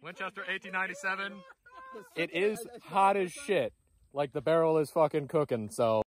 Winchester 1897. It is hot as shit. Like the barrel is fucking cooking, so.